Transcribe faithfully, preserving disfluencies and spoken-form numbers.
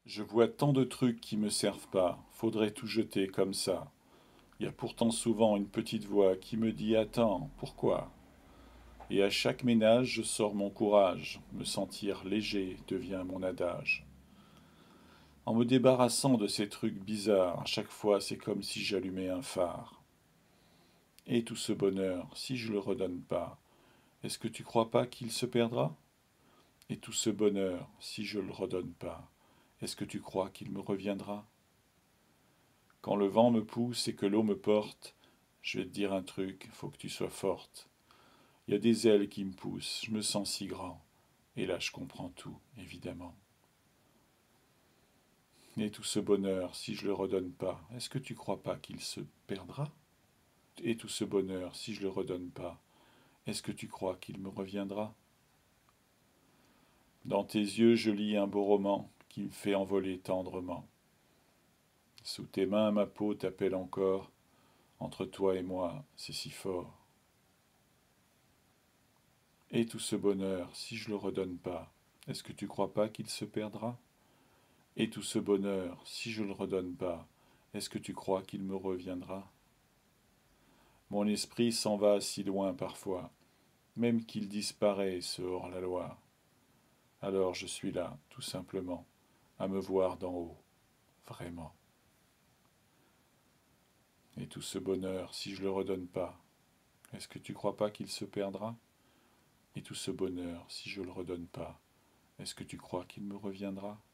Je vois tant de trucs qui me servent pas, faudrait tout jeter comme ça. Il y a pourtant souvent une petite voix qui me dit attends, pourquoi? Et à chaque ménage, je sors mon courage, me sentir léger devient mon adage. En me débarrassant de ces trucs bizarres, à chaque fois c'est comme si j'allumais un phare. Et tout ce bonheur, si je le redonne pas, est-ce que tu crois pas qu'il se perdra? Et tout ce bonheur, si je le redonne pas, est-ce que tu crois qu'il me reviendra? Quand le vent me pousse et que l'eau me porte, je vais te dire un truc, faut que tu sois forte. Il y a des ailes qui me poussent, je me sens si grand. Et là, je comprends tout, évidemment. Et tout ce bonheur, si je le redonne pas, est-ce que tu crois pas qu'il se perdra? Et tout ce bonheur, si je le redonne pas, est-ce que tu crois qu'il me reviendra? Dans tes yeux, je lis un beau roman qui me fait envoler tendrement. Sous tes mains, ma peau t'appelle encore. Entre toi et moi, c'est si fort. Et tout ce bonheur, si je le redonne pas, est-ce que tu crois pas qu'il se perdra? Et tout ce bonheur, si je le redonne pas, est-ce que tu crois qu'il me reviendra? Mon esprit s'en va si loin parfois, même qu'il disparaît ce hors-la-loi. Alors je suis là, tout simplement, à me voir d'en haut, vraiment. Et tout ce bonheur, si je le redonne pas, est-ce que tu crois pas qu'il se perdra? Et tout ce bonheur, si je le redonne pas, est-ce que tu crois qu'il me reviendra?